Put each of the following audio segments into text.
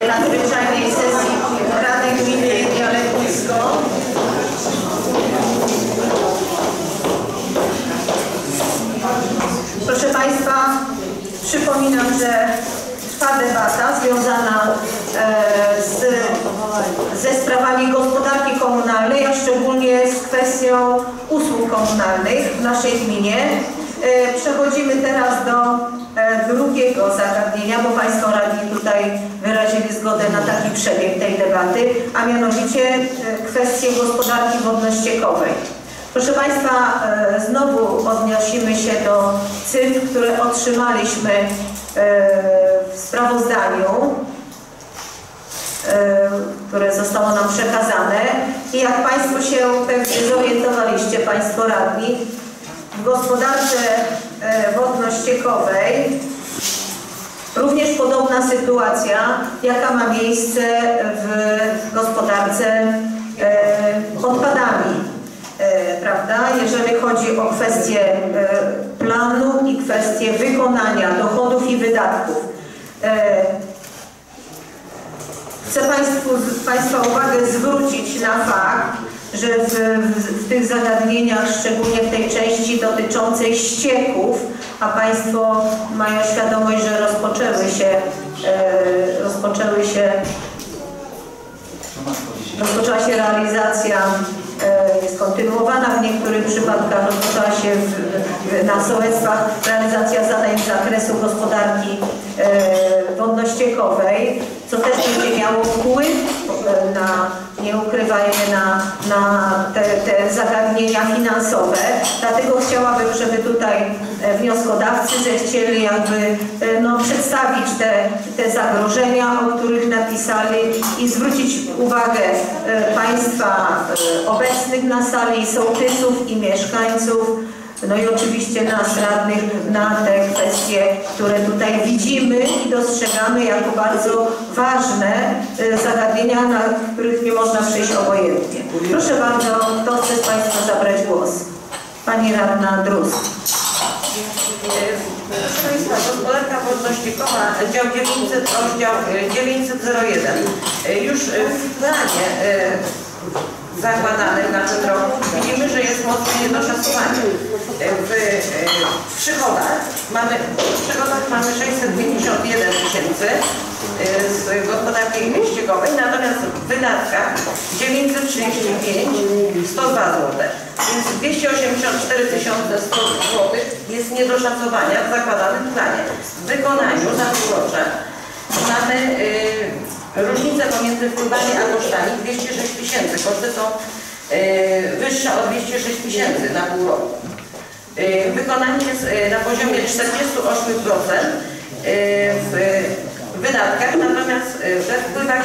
Nadzwyczajnej sesji Rady Gminy Jaletnisko. Proszę Państwa, przypominam, że trwa debata związana ze sprawami gospodarki komunalnej, a szczególnie z kwestią usług komunalnych w naszej gminie. Przechodzimy teraz do drugiego zagadnienia, bo Państwo radni tutaj wyrazili zgodę na taki przebieg tej debaty, a mianowicie kwestie gospodarki wodno-ściekowej. Proszę Państwa, znowu odnosimy się do cyfr, które otrzymaliśmy w sprawozdaniu, które zostało nam przekazane. I jak Państwo się pewnie zorientowaliście, Państwo radni, w gospodarce wodno-ściekowej również podobna sytuacja, jaka ma miejsce w gospodarce odpadami, prawda? Jeżeli chodzi o kwestię planu i kwestię wykonania dochodów i wydatków. Chcę Państwa uwagę zwrócić na fakt, że w tych zagadnieniach, szczególnie w tej części dotyczącej ścieków, a Państwo mają świadomość, że rozpoczęła się realizacja, jest kontynuowana w niektórych przypadkach, rozpoczęła się na sołectwach realizacja zadań z zakresu gospodarki wodno-ściekowej, co też będzie miało wpływ na, nie ukrywajmy, na te zagadnienia finansowe. Dlatego chciałabym, żeby tutaj wnioskodawcy zechcieli jakby przedstawić te zagrożenia, o których napisali, i zwrócić uwagę Państwa obecnych na sali, sołtysów i mieszkańców, no i oczywiście nas radnych, na te kwestie, które tutaj widzimy i dostrzegamy jako bardzo ważne zagadnienia, na których nie można przejść obojętnie. Proszę bardzo, kto chce z Państwa zabrać głos? Pani radna Drus. Proszę Państwa, gospodarka wodno-ściekowa, dział 900, rozdział 901. Już w planie zakładanym na ten rok widzimy, że jest mocno niedoszacowanie. W przychodach mamy 651 tysięcy z gospodarki ściekowej, natomiast w wydatkach 935 102 zł. Więc 284 100 zł jest niedoszacowania w zakładanym planie. W wykonaniu na półrocze mamy różnicę pomiędzy wpływami a kosztami 206 tysięcy. Koszty są wyższe o 206 tysięcy na pół roku. Wykonanie jest na poziomie 48% w wydatkach, natomiast we wpływach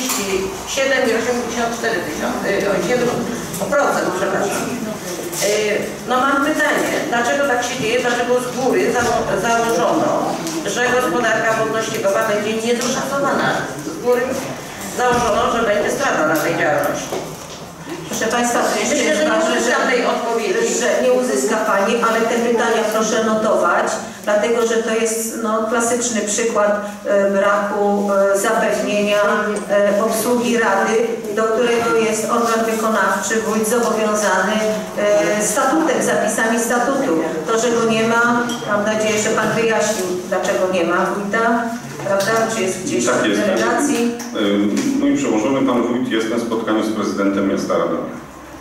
37,84%, przepraszam. No mam pytanie, dlaczego tak się dzieje, dlaczego z góry założono, że gospodarka wodno-ściekowa będzie niedoszacowana. Z góry założono, że będzie strata na tej działalności. Proszę Państwa, myślę, że nie uzyskam tej odpowiedzi. Że nie uzyska Pani, ale te pytania proszę notować, dlatego że to jest klasyczny przykład braku zapewnienia obsługi Rady, do którego jest organ wykonawczy, wójt, zobowiązany statutem, zapisami statutu. To, że go nie ma, mam nadzieję, że Pan wyjaśnił, dlaczego nie ma wójta, prawda? Czy jest gdzieś w delegacji? Mój przełożony, Pan wójt, jest na spotkaniu z prezydentem miasta Radomia.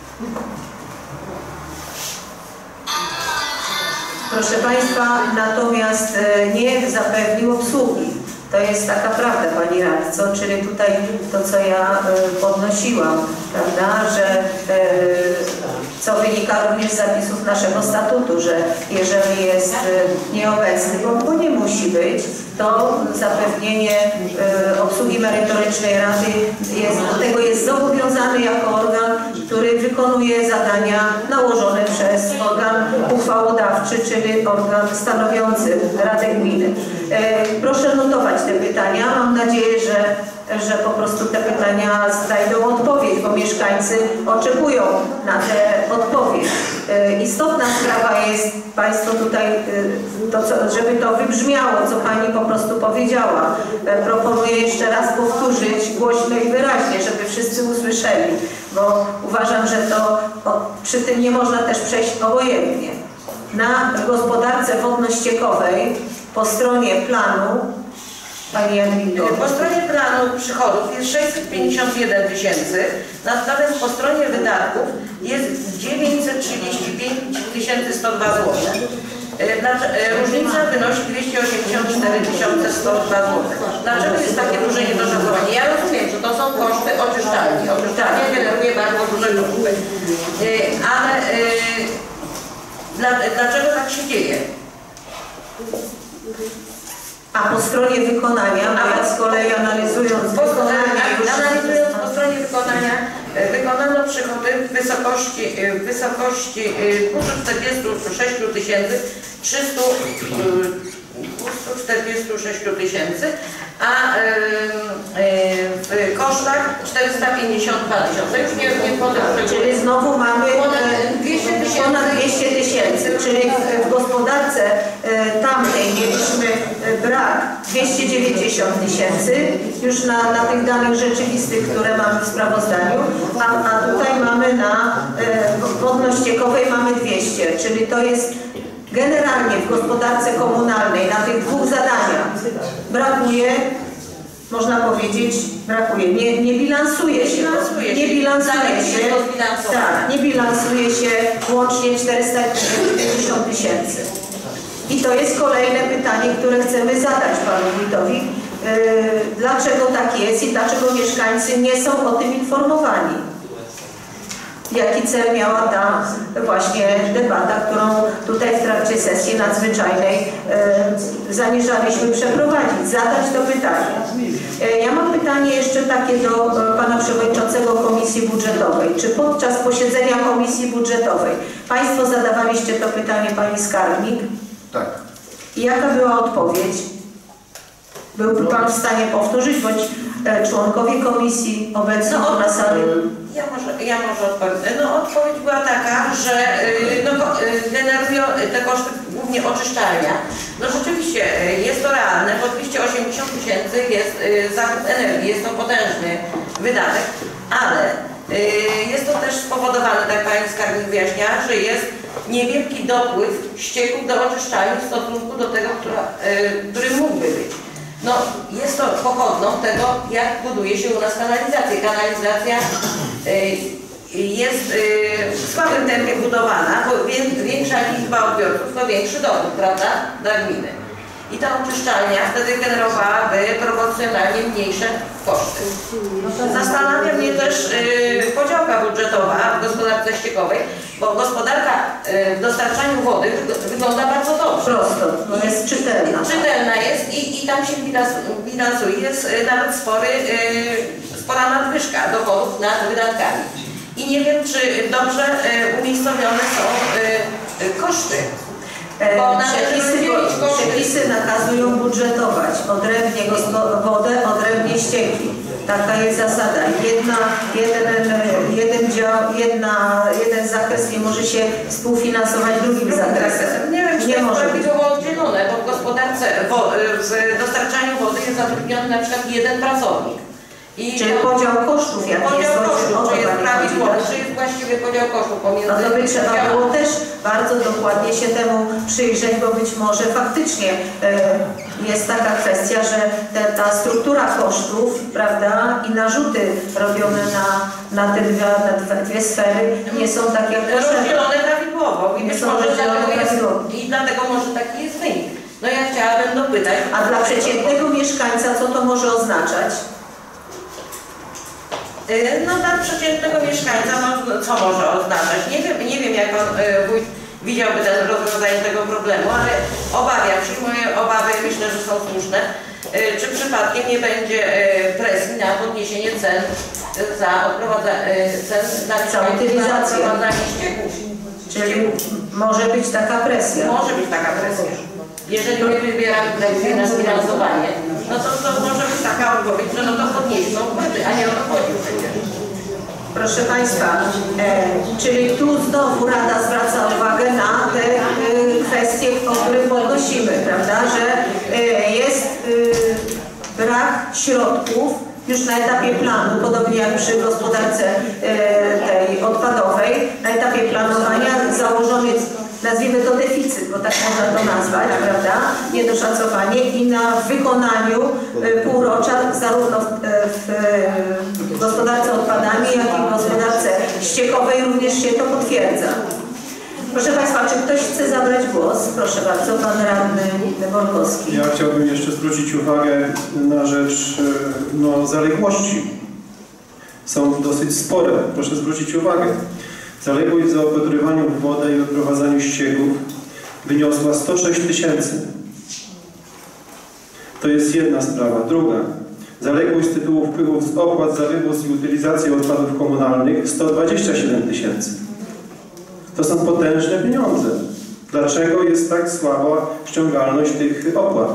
Proszę Państwa, natomiast nie zapewnił obsługi. To jest taka prawda, Pani radco, czyli tutaj to, co ja podnosiłam, prawda, że co wynika również z zapisów naszego statutu, że jeżeli jest nieobecny, bo nie musi być, to zapewnienie obsługi merytorycznej Rady do tego jest zobowiązany jako organ, który wykonuje zadania nałożone przez organ uchwałodawczy, czyli organ stanowiący Radę Gminy. Proszę notować te pytania. Mam nadzieję, że po prostu te pytania znajdą odpowiedź, bo mieszkańcy oczekują na tę odpowiedź. Istotna sprawa jest, Państwo tutaj, żeby to wybrzmiało, co Pani po prostu powiedziała. Proponuję jeszcze raz powtórzyć głośno i wyraźnie, żeby wszyscy usłyszeli, bo uważam, że przy tym nie można też przejść obojętnie. Na gospodarce wodno-ściekowej po stronie planu, Pani Jadwigo. Po stronie planu przychodów jest 651 tysięcy, natomiast po stronie wydatków jest 935 102 zł. Różnica wynosi 284 102 zł. Dlaczego jest takie duże niedoszacowanie? Ja rozumiem, że to są koszty oczyszczalni. Oczyszczalnia generuje bardzo duże koszty. Ale dlaczego tak się dzieje? A po stronie wykonania, a z kolei analizując po stronie wykonania wykonano przychody w wysokości 246 tysięcy, a w kosztach 452 tysiące. Już nie wchodzę. Czyli znowu mamy ponad 200 tysięcy, czyli w gospodarce tamtej mieliśmy brak 290 tysięcy, już na tych danych rzeczywistych, które mamy w sprawozdaniu, a tutaj mamy na wodno-ściekowej mamy 200, czyli to jest generalnie w gospodarce komunalnej na tych dwóch zadaniach brakuje, można powiedzieć, brakuje, nie bilansuje się, nie bilansuje się łącznie 450 tysięcy. I to jest kolejne pytanie, które chcemy zadać Panu Wójtowi. Dlaczego tak jest i dlaczego mieszkańcy nie są o tym informowani? Jaki cel miała ta właśnie debata, którą tutaj w trakcie sesji nadzwyczajnej zamierzaliśmy przeprowadzić, zadać to pytanie. Ja mam pytanie jeszcze takie do Pana Przewodniczącego Komisji Budżetowej. Czy podczas posiedzenia Komisji Budżetowej Państwo zadawaliście to pytanie Pani Skarbnik? Tak. I jaka była odpowiedź? Byłby Pan w stanie powtórzyć, bądź członkowie komisji obecni na sali? Ja może odpowiem. Odpowiedź była taka, że generują te koszty głównie oczyszczalnia. Rzeczywiście jest to realne, bo 280 tysięcy jest zakup energii, jest to potężny wydatek, ale jest to też spowodowane, tak Pani Skarbnik wyjaśnia, że jest niewielki dopływ ścieków do oczyszczalni w stosunku do tego, który mógłby być. Jest to pochodną tego, jak buduje się u nas kanalizacja. Kanalizacja jest w słabym tempie budowana, bo większa liczba odbiorców to większy dochód, prawda, dla gminy. I ta oczyszczalnia wtedy generowałaby proporcjonalnie mniejsze koszty. Zastanawia mnie też podziałka budżetowa w gospodarce ściekowej, bo gospodarka w dostarczaniu wody wygląda bardzo dobrze. Prosto, jest czytelna. Czytelna jest i tam się bilansuje, jest nawet spora nadwyżka dochodów nad wydatkami. I nie wiem, czy dobrze umiejscowione są koszty. Przepisy nakazują budżetować odrębnie wodę, odrębnie ścieki. Taka jest zasada. Jeden zakres nie może się współfinansować drugim zakresem. Nie wiem, czy to jest prawidłowo oddzielone, bo w gospodarce, w dostarczaniu wody jest zatrudniony na przykład jeden pracownik. Czyli podział kosztów, jaki jest czy jest prawidłowy, czy jest właściwy podział kosztów pomiędzy... To by trzeba było też bardzo dokładnie się temu przyjrzeć, bo być może faktycznie jest taka kwestia, że ta struktura kosztów, prawda, i narzuty robione na te dwie sfery nie są tak jak potrzebne. Rozdzielone prawidłowo i dlatego może taki jest wynik. Ja chciałabym dopytać... A dla przeciętnego mieszkańca co to może oznaczać? Dla przeciętnego mieszkańca, co może oznaczać? Nie wiem, jak Pan Wójt widziałby rozwiązanie tego problemu, ale obawiam się, moje obawy myślę, że są słuszne. Czy przypadkiem nie będzie presji na podniesienie cen za odprowadzanie ścieków? Czyli Może być taka presja. Może być taka presja. Jeżeli my wybieramy presję na sfinansowanie, no to może być taka odpowiedź, że no to podnieśmy opłaty, a nie o to chodzi przecież. Proszę Państwa, czyli tu znowu Rada zwraca uwagę na te kwestie, o których podnosimy, prawda, że jest brak środków już na etapie planu, podobnie jak przy gospodarce tej odpadowej, na etapie planowania założony jest, nazwijmy to deficyt, bo tak można to nazwać, prawda, niedoszacowanie i na wykonaniu półrocza zarówno w gospodarce odpadami, jak i w gospodarce ściekowej również się to potwierdza. Proszę Państwa, czy ktoś chce zabrać głos? Proszę bardzo, Pan Radny Borkowski. Ja chciałbym jeszcze zwrócić uwagę na rzecz zaległości. Są dosyć spore, proszę zwrócić uwagę. Zaległość w zaopatrywaniu w wodę i odprowadzaniu ścieków wyniosła 106 000. To jest jedna sprawa. Druga. Zaległość z tytułu wpływów z opłat za wywóz i utylizację odpadów komunalnych 127 000. To są potężne pieniądze. Dlaczego jest tak słaba ściągalność tych opłat?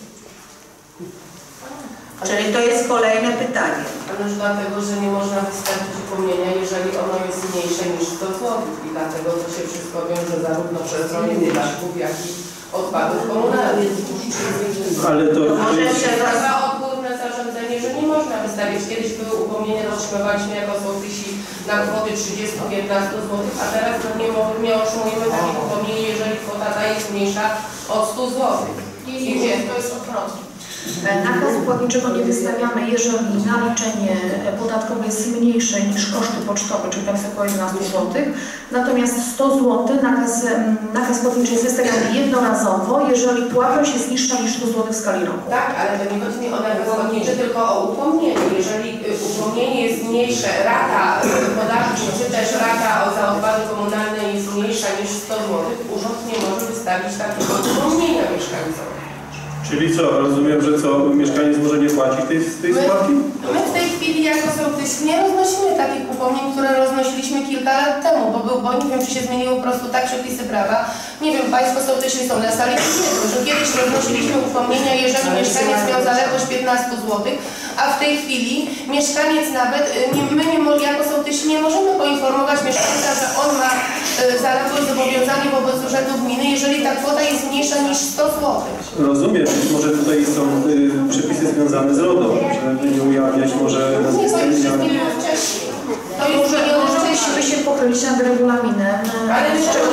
Czyli to jest kolejne pytanie. Ależ dlatego, że nie można wystąpić upomnienia, jeżeli ono jest mniejsze niż 100 zł. I dlatego to się wszystko wiąże zarówno przez rolnik wydatków, jak i odpadów komunalnych. Ale to Trzeba odgórne zarządzenie, że nie można wystawić. Kiedyś były upomnienia, otrzymywaliśmy jako sołtysi na kwoty 30-15 zł, a teraz nie otrzymujemy takich upomnień, jeżeli kwota ta jest mniejsza od 100 zł. I to jest odwrotnie. Nakazu płatniczego nie wystawiamy, jeżeli naliczenie podatkowe jest mniejsze niż koszty pocztowe, czyli tak około 11 zł. Natomiast 100 zł nakaz płatniczy jest wystawiany jednorazowo, jeżeli płatność jest niższa niż 100 zł w skali roku. Tak, ale to nie chodzi mi o nakaz płatniczy, tylko o upomnienie. Jeżeli upomnienie jest mniejsze, rata podatku, czy też rata za odpady komunalne jest mniejsza niż 100 zł, urząd nie może wystawić takiego upomnienia mieszkańcom. Czyli co? Rozumiem, że co? Mieszkaniec może nie płacić tej składki? My w tej chwili jako sołtysi nie roznosimy takich upomnień, które roznosiliśmy kilka lat temu, bo nie wiem, czy się zmieniły po prostu tak przepisy prawa. Nie wiem, Państwo sołtysi są na sali, że kiedyś roznosiliśmy upomnienia, jeżeli mieszkaniec miał zaległość 15 zł, a w tej chwili mieszkaniec nawet, my jako sołtysi nie możemy poinformować mieszkańca, że on ma zaległość zobowiązanie wobec urzędu gminy, jeżeli ta kwota jest mniejsza niż 100 zł. Rozumiem, być może tutaj są przepisy związane z RODO, żeby nie ujawniać może nazwiska imienia. To już Musimy się pochylić nad regulaminem. ale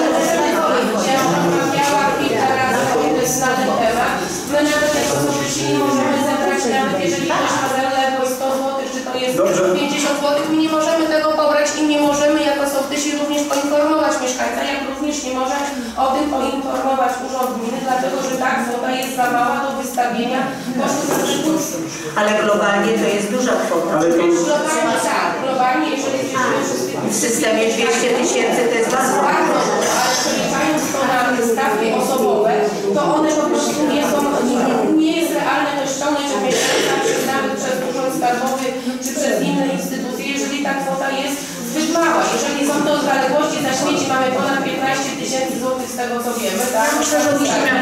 ja rozmawiałam kilka razy na ten temat. My nawet jako sołtysi nie możemy zebrać, nawet jeżeli ktoś ma zaległość 100 zł, czy to jest 50 zł, my nie możemy tego pobrać i nie możemy jako sołtysi również poinformować mieszkańca, jak również nie może o tym poinformować urząd gminy, dlatego że ta kwota jest za mała do wystawienia kosztów egzekucji. Ale globalnie to jest duża kwota. Ale to... Globalnie tak, globalnie jeżeli W systemie 200 000 to jest bardzo mało. ale przeliczając to na stawki osobowe, to one po prostu nie jest realne to ściągnąć od mieszkańca nawet przez urząd skarbowy czy przez inne instytucje, jeżeli ta kwota jest zbyt mała. Jeżeli są to zaległości za śmieci, mamy ponad 15 000 złotych z tego co wiemy, tak? Myślę, że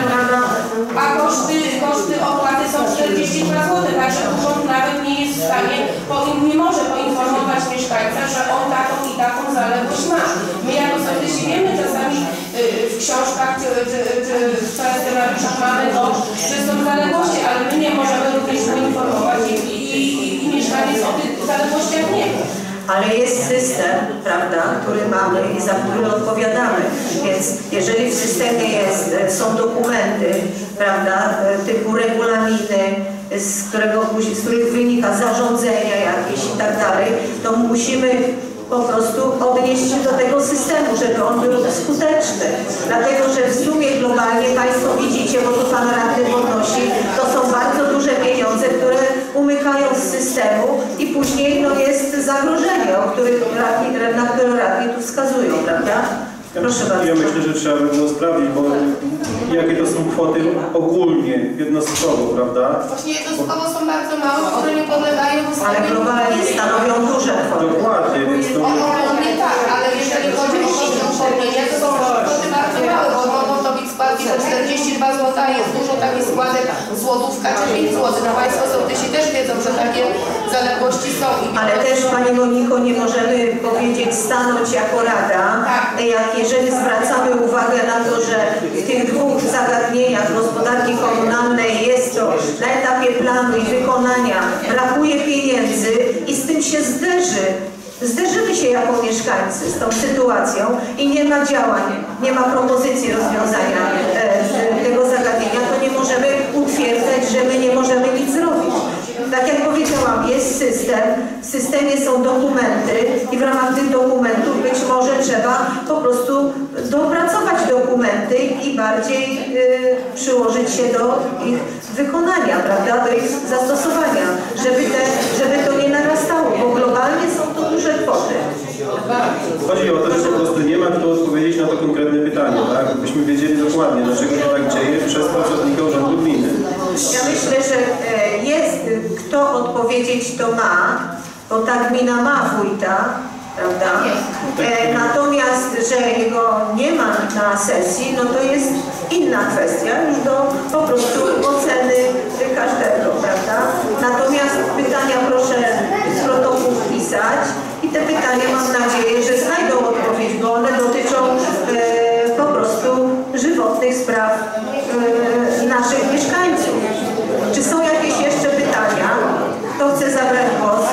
A koszty opłaty są 42 zł, także urząd nawet nie jest w stanie, nie może poinformować mieszkańca, że on taką i taką zaległość ma. My jako sołtysi wiemy czasami w książkach czy w kwestionariuszach mamy to, że są zaległości, ale my nie możemy również poinformować i mieszkaniec o tych zaległościach nie wie. Ale jest system, prawda, który mamy i za który odpowiadamy. Więc jeżeli w systemie są dokumenty, prawda, typu regulaminy, z których wynika zarządzenia jakieś i tak dalej, to musimy po prostu odnieść się do tego systemu, żeby on był skuteczny. Dlatego, że w sumie globalnie Państwo widzicie, bo tu Pan Radny podnosi, to są bardzo duże pieniądze, które umykają z systemu i później jest zagrożenie, na które radni tu wskazują, prawda? Proszę bardzo. Ja myślę, że trzeba by było sprawdzić, bo jakie to są kwoty ogólnie, jednostkowo, prawda? Właśnie jednostkowo są bardzo małe, które nie podlegają ustawie. Ale globalnie stanowią duże kwoty. Dokładnie, więc to... Nie tak, ale jeżeli chodzi o koszty upomnienia, to są kwoty bardzo są 42 zł, a jest dużo takich składek, złotówka czy 5 zł. No Państwo sołtysi też wiedzą, że takie zaległości są. Ale też, Pani Moniko, nie możemy powiedzieć, stanąć jako Rada, jak jeżeli zwracamy uwagę na to, że w tych dwóch zagadnieniach gospodarki komunalnej jest to na etapie planu i wykonania, brakuje pieniędzy i z tym się zderzymy się jako mieszkańcy z tą sytuacją i nie ma działań, nie ma propozycji rozwiązania tego zagadnienia, to nie możemy utwierdzać, że my nie możemy nic zrobić. Tak jak powiedziałam, jest system, w systemie są dokumenty i w ramach tych dokumentów być może trzeba po prostu dopracować dokumenty i bardziej przyłożyć się do ich wykonania, prawda, do ich zastosowania, żeby to nie narastało, bo globalnie są to duże kwoty. Chodzi o to, że po prostu nie ma kto odpowiedzieć na to konkretne pytanie, tak? Byśmy wiedzieli dokładnie, dlaczego się tak dzieje przez pracownika Urzędu Gminy. Ja myślę, że jest kto odpowiedzieć, to ma, bo ta gmina ma wójta, prawda? Natomiast, że jego nie ma na sesji, no to jest inna kwestia, już do po prostu oceny każdego, prawda? Natomiast pytania proszę z protokołu wpisać i te pytania mam nadzieję, że znajdą odpowiedź, bo one dotyczą po prostu żywotnych spraw naszych mieszkańców. Czy są jakieś jeszcze pytania? Kto chce zabrać głos?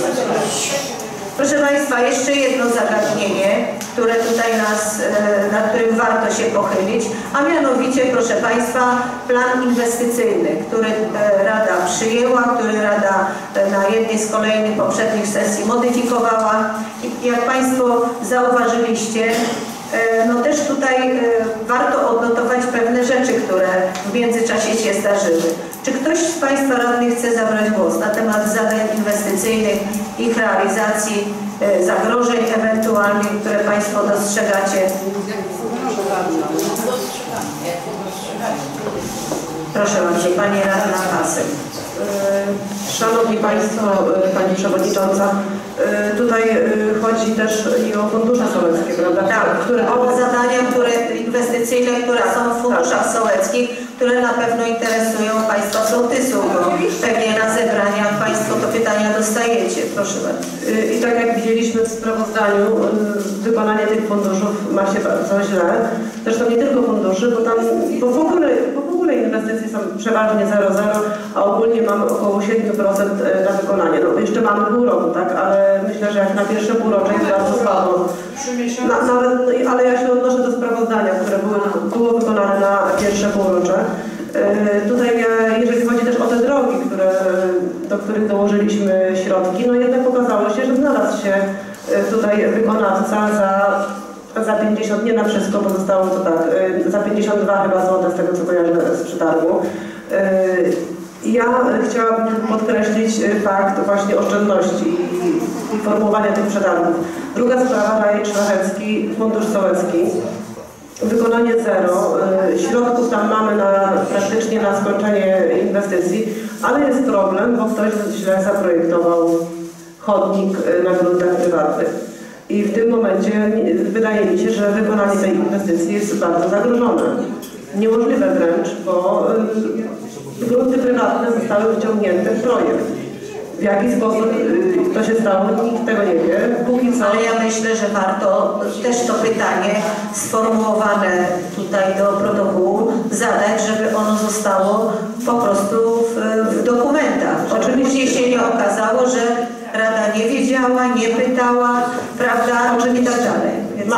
Proszę Państwa, jeszcze jedno zagadnienie, które tutaj nad którym warto się pochylić, a mianowicie, proszę Państwa, plan inwestycyjny, który Rada przyjęła, który Rada na jednej z kolejnych poprzednich sesji modyfikowała. I jak Państwo zauważyliście, no też tutaj warto odnotować pewne rzeczy, które w międzyczasie się zdarzyły. Czy ktoś z Państwa radnych chce zabrać głos na temat zadań inwestycyjnych, ich realizacji, zagrożeń ewentualnych, które Państwo dostrzegacie? Proszę bardzo, Pani Radna Pasek. Szanowni Państwo, Pani Przewodnicząca, tutaj chodzi też i o fundusze sołeckie, prawda? Tak, o zadania inwestycyjne, które są w funduszach sołeckich, które na pewno interesują Państwa sołtysów, bo pewnie na zebraniach Państwo to pytania dostajecie. Proszę bardzo. I tak jak widzieliśmy w sprawozdaniu, wykonanie tych funduszów ma się bardzo źle. Zresztą nie tylko funduszy, bo w ogóle inwestycje są przeważnie 0,0, a ogólnie mamy około 7% na wykonanie. No jeszcze mamy pół roku, tak? Ale myślę, że jak na pierwsze półrocze jest bardzo słabo. Ale ja się odnoszę do sprawozdania, które było wykonane na pierwsze półrocze. Tutaj, jeżeli chodzi też o te drogi, do których dołożyliśmy środki, no jednak okazało się, że znalazł się tutaj wykonawca za 50, nie na wszystko, pozostało to tak, za 52 chyba złote z tego, co kojarzę z przetargu. Ja chciałabym podkreślić fakt właśnie oszczędności i formułowania tych przetargów. Druga sprawa, Rajek Szlachecki, Fundusz Sołecki. Wykonanie 0. Środków tam mamy praktycznie na skończenie inwestycji, ale jest problem, bo ktoś źle zaprojektował chodnik na gruntach prywatnych. I w tym momencie wydaje mi się, że wykonanie tej inwestycji jest bardzo zagrożone. Niemożliwe wręcz, bo grunty prywatne zostały wciągnięte w projekt. W jaki sposób to się stało, nikt tego nie wie. Póki co... Ale ja myślę, że warto też to pytanie sformułowane tutaj do protokołu zadać, żeby ono zostało po prostu w dokumentach. Oczywiście się nie okazało, że Rada nie wiedziała, nie pytała, prawda, o czym i tak dalej. Więc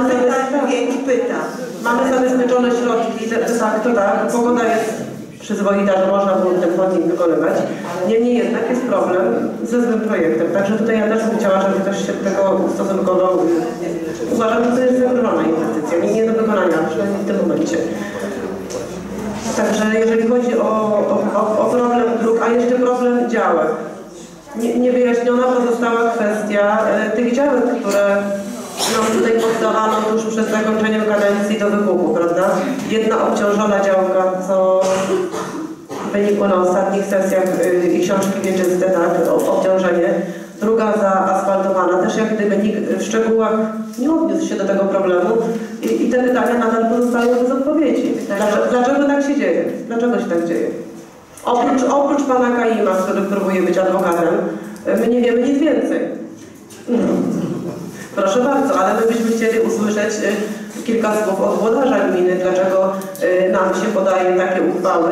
pyta. Mamy zabezpieczone środki, de facto tak, pogoda jest przyzwoita, że można było ten chodnik wykonywać. Niemniej jednak jest problem ze złym projektem. Także tutaj ja też bym chciała, żeby ktoś się do tego ustosunkował. Uważam, że to jest zagrożona inwestycja, nie do wykonania, przynajmniej w tym momencie. Także jeżeli chodzi o problem dróg, a jeszcze problem działek. Niewyjaśniona pozostała kwestia tych działek, które nam tutaj poddawano tuż przed zakończeniem kadencji do wybuchu, prawda? Jedna obciążona działka, co wynikło na ostatnich sesjach i książki wieczyste, tak, obciążenie. Druga zaasfaltowana, też jak gdyby nikt w szczegółach nie odniósł się do tego problemu i te pytania nadal pozostają bez odpowiedzi. Dlaczego tak się dzieje? Dlaczego się tak dzieje? Oprócz pana Kaima, który próbuje być adwokatem, my nie wiemy nic więcej. Proszę bardzo, ale my byśmy chcieli usłyszeć kilka słów od włodarza gminy, dlaczego nam się podaje takie uchwały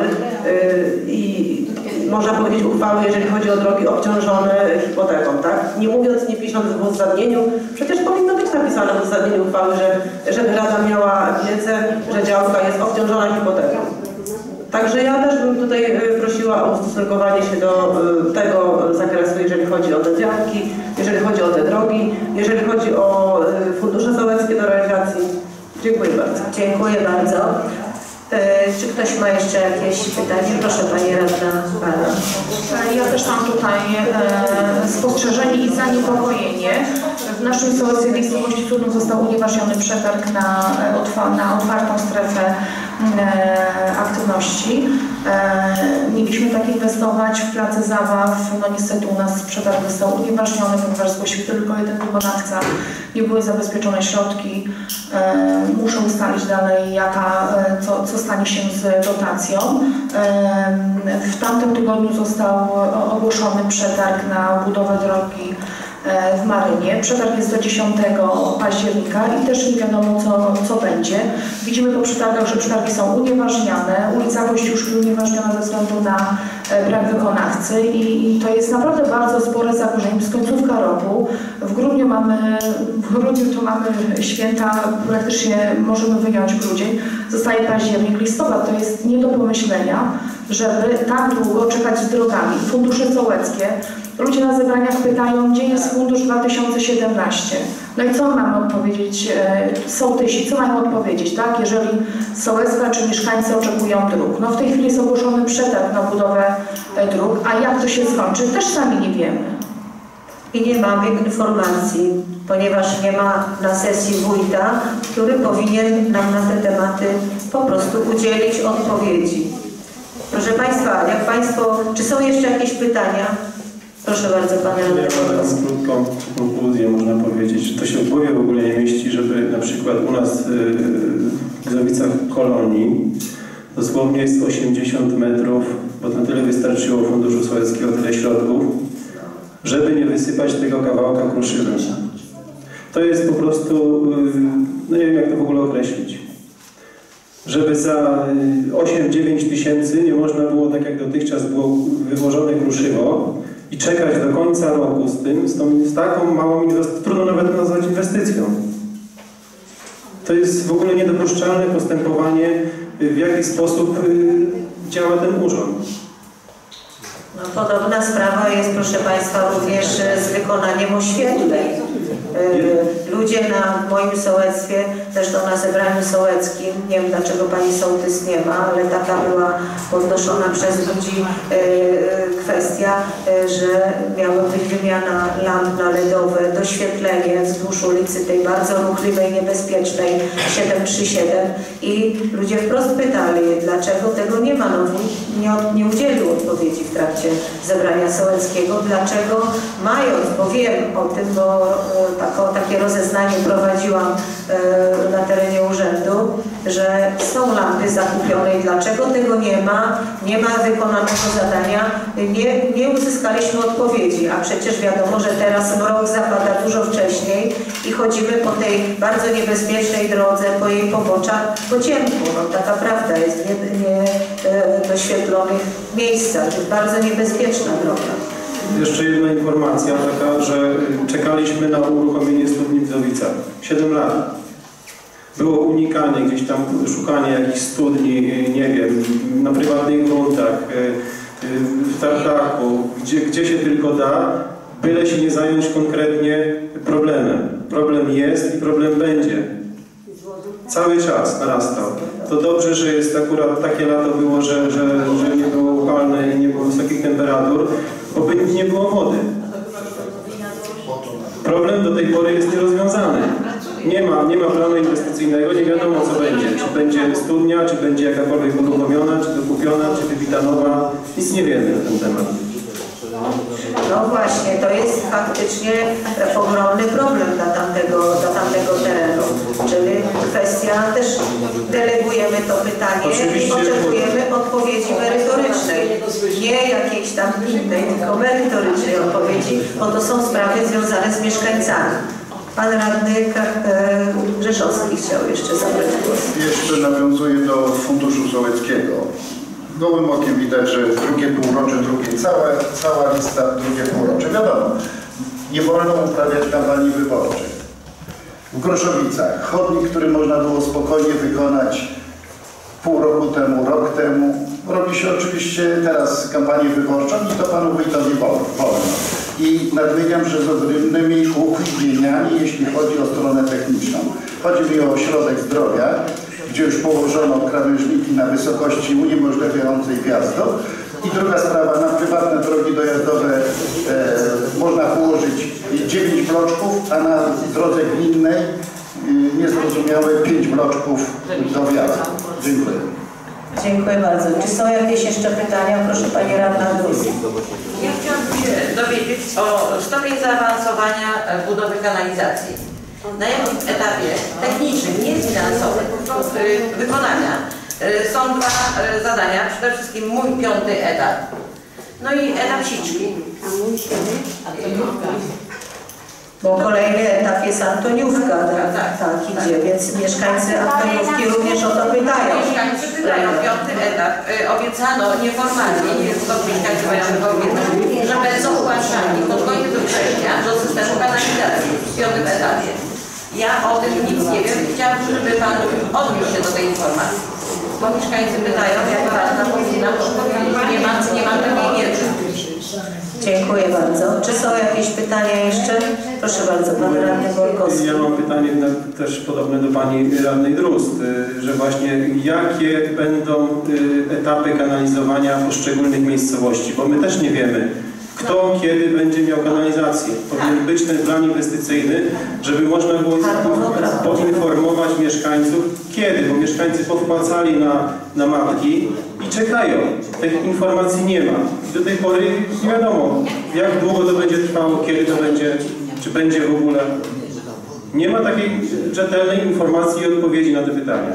i można powiedzieć uchwały, jeżeli chodzi o drogi obciążone hipoteką, tak? Nie mówiąc, nie pisząc w uzasadnieniu, przecież powinno być napisane w uzasadnieniu uchwały, żeby Rada miała wiedzę, że działka jest obciążona hipoteką. Także ja też bym tutaj prosiła o ustosunkowanie się do tego zakresu, jeżeli chodzi o te działki, jeżeli chodzi o te drogi, jeżeli chodzi o fundusze sołeckie do realizacji. Dziękuję bardzo. Dziękuję bardzo. Czy ktoś ma jeszcze jakieś pytanie? Proszę Pani Radna Bala. Ja też mam tutaj spostrzeżenie i zaniepokojenie. W naszym sołectwie miejscowości Cudnów został unieważniony przetarg na otwartą strefę aktywności. Mieliśmy tak inwestować w place zabaw. No niestety u nas przetarg został unieważniony, ponieważ zgłosił tylko jeden wykonawca. Nie były zabezpieczone środki. Muszę ustalić dalej, co stanie się z dotacją. W tamtym tygodniu został ogłoszony przetarg na budowę drogi w Marynie. Przetarg jest do 10 października i też nie wiadomo, co będzie. Widzimy po przetargach, że przetargi są unieważniane. Ulica Kościuszki unieważniona ze względu na brak wykonawcy i to jest naprawdę bardzo spore zagrożenie. To jest końcówka roku. W grudniu to mamy święta, praktycznie możemy wyjąć grudzień. Zostaje październik, listopad. To jest nie do pomyślenia, żeby tak długo czekać z drogami. Fundusze sołeckie. Ludzie na zebraniach pytają, gdzie jest fundusz 2017. No i co mamy odpowiedzieć sołtysi? Co mają odpowiedzieć, tak? Jeżeli sołectwa czy mieszkańcy oczekują dróg. No w tej chwili jest ogłoszony przetarg na budowę dróg, a jak to się skończy, też sami nie wiemy. I nie mamy informacji, ponieważ nie ma na sesji wójta, który powinien nam na te tematy po prostu udzielić odpowiedzi. Proszę Państwa, czy są jeszcze jakieś pytania? Proszę bardzo, Panie Ja mam krótką konkluzję, można powiedzieć, że to się w głowie w ogóle nie mieści, żeby na przykład u nas w Gzowicach kolonii dosłownie jest 80 metrów, bo na tyle wystarczyło Funduszu Sołeckiego, tyle środków, żeby nie wysypać tego kawałka kruszywy. To jest po prostu, no nie wiem jak to w ogóle określić. Żeby za 8-9 tysięcy nie można było, tak jak dotychczas było wyłożone kruszywo, i czekać do końca roku z taką małą inwestycją, trudno nawet nazwać inwestycją. To jest w ogóle niedopuszczalne postępowanie, w jaki sposób działa ten urząd. No, podobna sprawa jest, proszę Państwa, również z wykonaniem oświetleń. Ludzie w moim sołectwie, zresztą na zebraniu sołeckim, nie wiem dlaczego pani sołtys nie ma, ale taka była podnoszona przez ludzi kwestia, że miała być wymiana lamp na LEDowe, doświetlenie wzdłuż ulicy tej bardzo ruchliwej, niebezpiecznej 737 i ludzie wprost pytali, dlaczego tego nie ma. No, nie udzielił odpowiedzi w trakcie zebrania sołeckiego, dlaczego mając, bo wiem o tym, bo takie rozeznanie prowadziłam na terenie urzędu, że są lampy zakupione i dlaczego tego nie ma wykonanego zadania, nie uzyskaliśmy odpowiedzi, a przecież wiadomo, że teraz mrok zapada dużo wcześniej i chodzimy po tej bardzo niebezpiecznej drodze, po jej poboczach po ciemku. No, taka prawda jest, nie doświetlonych miejscach, to jest bardzo niebezpieczna droga. Jeszcze jedna informacja taka, że czekaliśmy na uruchomienie studni w Gzowicach. 7 lat. Było unikanie, gdzieś tam szukanie jakichś studni, nie wiem, na prywatnych gruntach, w tartaku, gdzie się tylko da, byle się nie zająć konkretnie problemem. Problem jest i problem będzie. Cały czas narastał. To dobrze, że jest akurat takie lato było, że nie było upalne i nie było wysokich temperatur, bo by nie było wody. Problem do tej pory jest nierozwiązany. Nie ma planu inwestycyjnego, nie wiadomo co będzie. Czy będzie studnia, czy będzie jakakolwiek uruchomiona, czy dokupiona, czy wybita nowa. Nic nie wiemy na ten temat. No właśnie, to jest faktycznie ogromny problem dla tamtego terenu. Czyli kwestia, też delegujemy to pytanie i oczekujemy odpowiedzi merytorycznej. Nie jakiejś tam innej, tylko merytorycznej odpowiedzi, bo to są sprawy związane z mieszkańcami. Pan radny Grzeszowski chciał jeszcze zabrać głos. Jeszcze nawiązuję do Funduszu Sołeckiego. Gołym okiem widać, że drugie półrocze, cała lista drugie półrocze. Wiadomo, nie wolno uprawiać kampanii wyborczej. W Groszowicach chodnik, który można było spokojnie wykonać pół roku temu, rok temu. Robi się oczywiście teraz kampanię wyborczą i to panu wójtowi wolno. I nadmieniam, że z ogromnymi uchybieniami, jeśli chodzi o stronę techniczną. Chodzi mi o ośrodek zdrowia, gdzie już położono krawężniki na wysokości uniemożliwiającej wjazdu. I druga sprawa, na prywatne drogi dojazdowe można położyć 9 bloczków, a na drodze gminnej niezrozumiałe 5 bloczków do wjazdu. Dziękuję. Dziękuję bardzo. Czy są jakieś jeszcze pytania? Proszę Pani Radna Drus. Ja chciałabym się dowiedzieć o stopień zaawansowania budowy kanalizacji. Na jakim etapie technicznym, nie finansowym, wykonania są dwa zadania. Przede wszystkim mój 5. etap. No i etap siczki. Bo kolejny etap jest Antoniówka, tak idzie, więc mieszkańcy Antoniówki również o to pytają. Mieszkańcy pytają, 5. etap. Obiecano nieformalnie, nie wiem, skąd mieszkańcy mają obiecać, że będą zgłaszani pod koniec września do systemu kanalizacji w 5. etapie. Ja o tym nic nie wiem. Chciałabym, żeby Pan odniósł się do tej informacji. Bo mieszkańcy pytają, jak radna powinna odpowiedzieć. Nie mam takiej wiedzy. Dziękuję bardzo. Czy są jakieś pytania jeszcze? Proszę bardzo, Pan Radny Borkowski. Ja mam pytanie też podobne do Pani Radnej Drust, że właśnie jakie będą etapy kanalizowania poszczególnych miejscowości, bo my też nie wiemy, kto kiedy będzie miał kanalizację. Powinien być ten plan inwestycyjny, żeby można było poinformować mieszkańców kiedy, bo mieszkańcy powpłacali na mapki i czekają. Tych informacji nie ma. Do tej pory nie wiadomo, jak długo to będzie trwało, kiedy to będzie, czy będzie w ogóle. Nie ma takiej rzetelnej informacji i odpowiedzi na te pytania.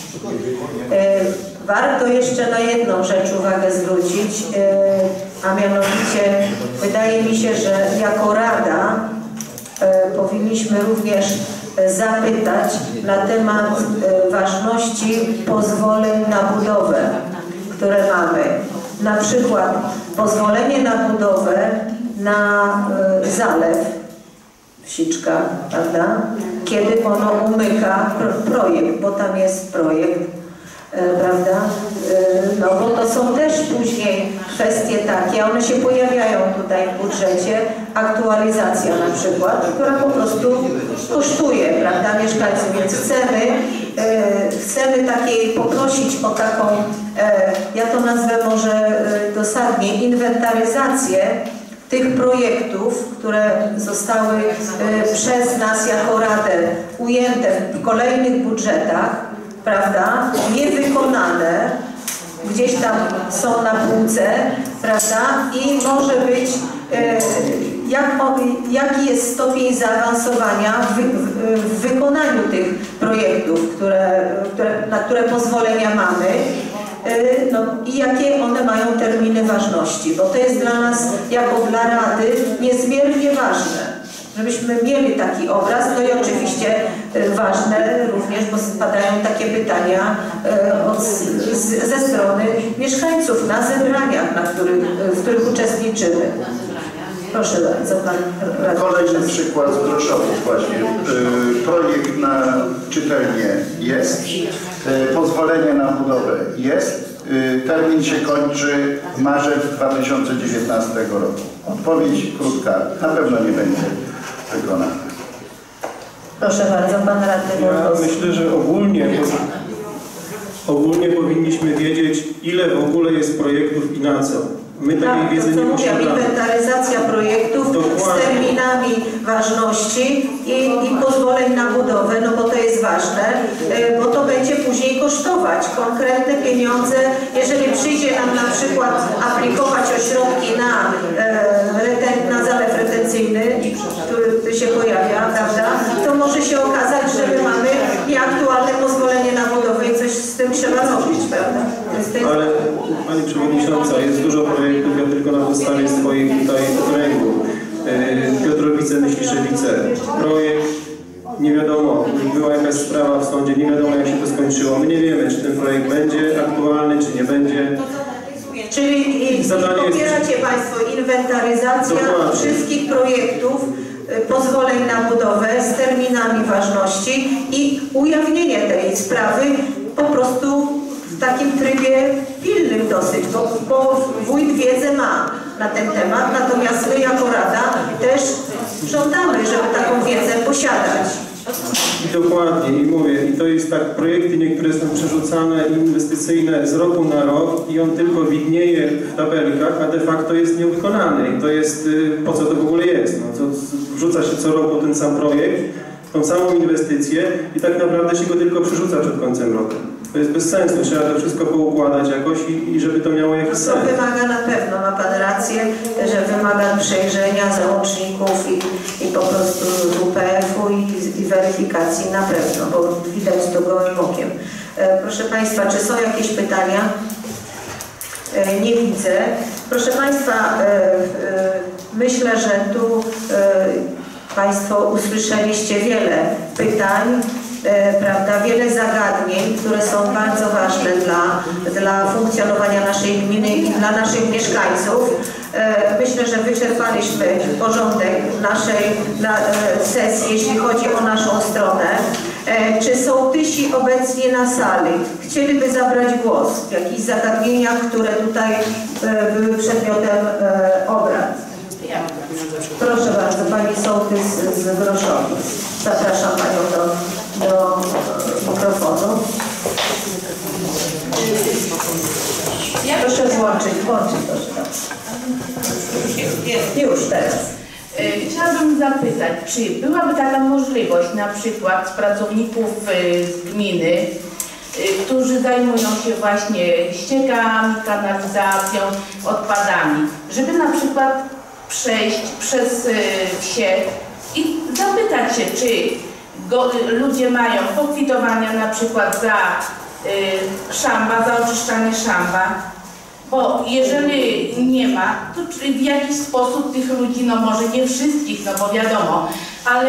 Warto jeszcze na jedną rzecz uwagę zwrócić, a mianowicie wydaje mi się, że jako Rada powinniśmy również zapytać na temat ważności pozwoleń na budowę, które mamy. Na przykład pozwolenie na budowę na zalew w Siczkach, prawda? Kiedy ono umyka projekt, bo tam jest projekt, prawda? No bo to są też później kwestie takie, one się pojawiają tutaj w budżecie, aktualizacja na przykład, która po prostu kosztuje, prawda, mieszkańców, więc chcemy takiej poprosić o taką, ja to nazwę może dosadnie, inwentaryzację tych projektów, które zostały przez nas jako Radę ujęte w kolejnych budżetach, prawda, niewykonane, gdzieś tam są na półce, prawda, i może być, jaki jest stopień zaawansowania w wykonaniu tych projektów, na które pozwolenia mamy, no, i jakie one mają terminy ważności, bo to jest dla nas, jako dla Rady, niezmiernie ważne, żebyśmy mieli taki obraz. No i oczywiście ważne również, bo spadają takie pytania ze strony mieszkańców na zebraniach, w których uczestniczymy. Proszę bardzo, Pan Radny. Kolejny przykład z Groszowic właśnie. Projekt na czytelnię jest, pozwolenie na budowę jest, termin się kończy marzec 2019 roku. Odpowiedź krótka, na pewno nie będzie wykonana. Proszę bardzo, Pan Radny Borkowski. Ja myślę, że ogólnie powinniśmy wiedzieć, ile w ogóle jest projektów i na co. My takiej wiedzy nie posiadamy. Inwentaryzacja projektów z terminami ważności i pozwoleń na budowę, no bo to jest ważne, bo to będzie później kosztować konkretne pieniądze. Jeżeli przyjdzie nam na przykład aplikować o środki na zalew retencyjny, który się pojawia, prawda, to może się okazać, że my mamy nieaktualne pozwolenie na budowę i coś z tym trzeba robić, prawda? Ale Pani Przewodnicząca, jest dużo projektów, ja tylko na podstawie swoich tutaj okręgów. Piotrowice, Myśliszewice, projekt, nie wiadomo, była jakaś sprawa w sądzie, nie wiadomo jak się to skończyło. My nie wiemy, czy ten projekt będzie aktualny, czy nie będzie. Czyli popieracie Państwo inwentaryzację wszystkich projektów, pozwoleń na budowę z terminami ważności i ujawnienie tej sprawy po prostu w takim trybie pilnym dosyć, bo wójt wiedzę ma na ten temat, natomiast my jako Rada też żądamy, żeby taką wiedzę posiadać. I dokładnie, i mówię, i to jest tak, projekty niektóre są przerzucane inwestycyjne z roku na rok i on tylko widnieje w tabelkach, a de facto jest niewykonany. I to jest, po co to w ogóle jest? No, wrzuca się co roku ten sam projekt, tą samą inwestycję i tak naprawdę się go tylko przerzuca przed końcem roku. To jest bez sensu, trzeba to wszystko poukładać jakoś i żeby to miało jakiś sens. To wymaga na pewno, ma Pan rację, że wymaga przejrzenia załączników i po prostu WPF-u i weryfikacji na pewno, bo widać to gołym okiem. Proszę Państwa, czy są jakieś pytania? Nie widzę. Proszę Państwa, myślę, że tu Państwo usłyszeliście wiele pytań, prawda, wiele zagadnień, które są bardzo ważne dla funkcjonowania naszej gminy i dla naszych mieszkańców. Myślę, że wyczerpaliśmy porządek naszej sesji, jeśli chodzi o naszą stronę. Czy sołtysi obecnie na sali chcieliby zabrać głos w jakichś zagadnieniach, które tutaj były przedmiotem obrad? Proszę bardzo, Pani sołtys z Groszowic. Zapraszam Panią do mikrofonu. Proszę włączyć proszę. Już teraz. Chciałabym zapytać, czy byłaby taka możliwość na przykład z pracowników z gminy, którzy zajmują się właśnie ściekami, kanalizacją, odpadami, żeby na przykład przejść przez wsie i zapytać się, czy ludzie mają pokwitowania na przykład za szamba, za oczyszczanie szamba, bo jeżeli nie ma, to w jakiś sposób tych ludzi, no może nie wszystkich, no bo wiadomo, ale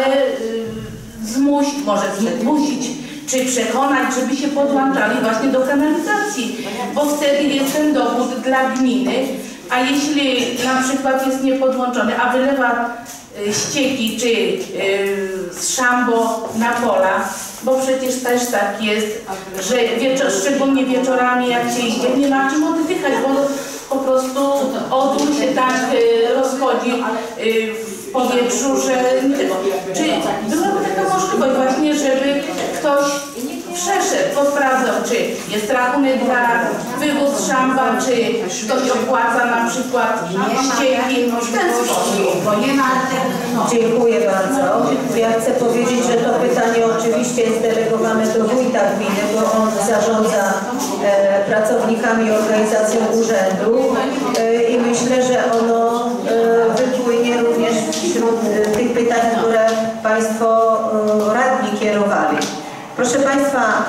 zmusić, czy przekonać, żeby się podłączali właśnie do kanalizacji, bo wtedy jest ten dochód dla gminy, a jeśli na przykład jest niepodłączony, a wylewa ścieki czy szambo na pola, bo przecież też tak jest, że szczególnie wieczorami jak się idzie, nie ma czym oddychać, bo po prostu odór się tak rozchodzi w powietrzu, że czy byłaby taka możliwość właśnie, żeby ktoś przeszedł, posprawdzał, czy jest rachunek za wywóz szamba, czy ktoś opłaca na przykład ścieki, w ten sposób. Dziękuję bardzo. Ja chcę powiedzieć, że to pytanie oczywiście jest delegowane do wójta gminy, bo on zarządza pracownikami organizacją urzędu i myślę, że ono wypłynie również wśród tych pytań, które Państwo radni kierowali. Proszę Państwa,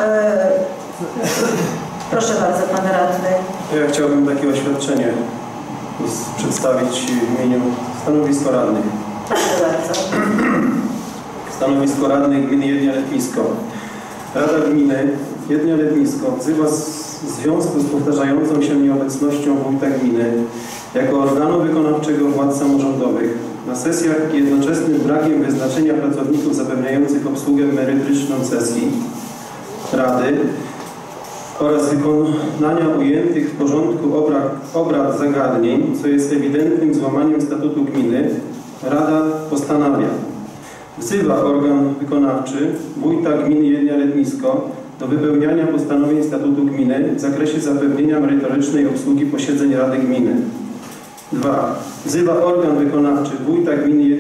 proszę bardzo, Pan Radny. Ja chciałbym takie oświadczenie przedstawić w imieniu stanowisko radnych. Proszę bardzo. Stanowisko radnych gminy Jednia Letnisko. Rada gminy Jednia Letnisko wzywa w związku z powtarzającą się nieobecnością wójta gminy jako organu wykonawczego władz samorządowych na sesjach i jednoczesnym brakiem wyznaczenia pracowników zapewniających obsługę merytoryczną sesji Rady oraz wykonania ujętych w porządku obrad zagadnień, co jest ewidentnym złamaniem statutu gminy, Rada postanawia: wzywa organ wykonawczy wójta gminy Jednia Letnisko do wypełniania postanowień statutu gminy w zakresie zapewnienia merytorycznej obsługi posiedzeń Rady Gminy. 2. Wzywa organ wykonawczy wójta gminy Jednia Letnisko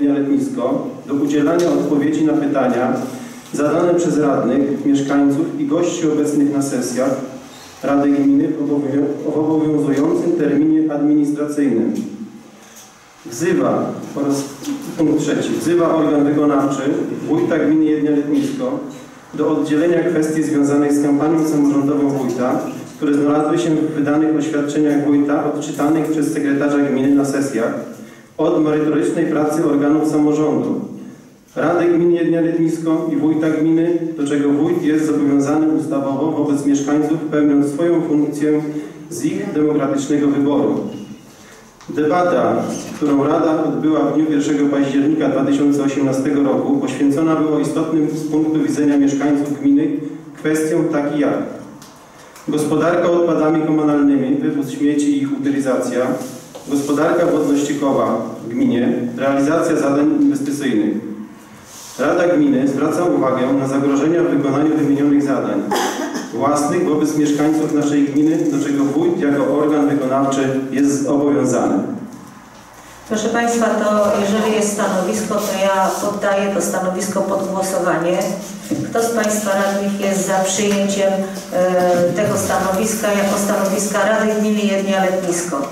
Letnisko do udzielania odpowiedzi na pytania zadane przez radnych, mieszkańców i gości obecnych na sesjach Rady Gminy w obowiązującym terminie administracyjnym. Wzywa, po raz punkt 3, wzywa organ wykonawczy wójta gminy Jednia Letnisko do oddzielenia kwestii związanych z kampanią samorządową wójta, które znalazły się w wydanych oświadczeniach wójta odczytanych przez sekretarza gminy na sesjach, od merytorycznej pracy organów samorządu, Rady Gminy Jednia Letnisko i wójta gminy, do czego wójt jest zobowiązany ustawowo wobec mieszkańców, pełniąc swoją funkcję z ich demokratycznego wyboru. Debata, którą Rada odbyła w dniu 1 października 2018 roku, poświęcona była istotnym z punktu widzenia mieszkańców gminy kwestiom takich jak gospodarka odpadami komunalnymi, wywóz śmieci i ich utylizacja, gospodarka wodno-ściekowa w gminie, realizacja zadań inwestycyjnych. Rada Gminy zwraca uwagę na zagrożenia w wykonaniu wymienionych zadań własnych wobec mieszkańców naszej gminy, do czego wójt jako organ wykonawczy jest zobowiązany. Proszę Państwa, to jeżeli jest stanowisko, to ja poddaję to stanowisko pod głosowanie. Kto z Państwa radnych jest za przyjęciem tego stanowiska jako stanowiska Rady Gminy Jednia Letnisko?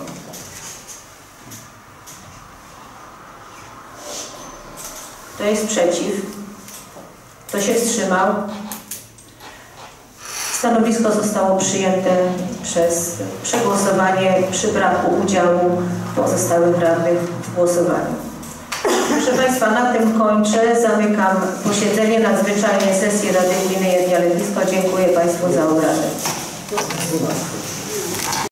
Kto jest przeciw? Kto się wstrzymał? Stanowisko zostało przyjęte przez przegłosowanie przy braku udziału pozostałych radnych w głosowaniu. Proszę Państwa, na tym kończę. Zamykam posiedzenie nadzwyczajnej sesji Rady Gminy Jednia Letnisko. Dziękuję Państwu za obradę.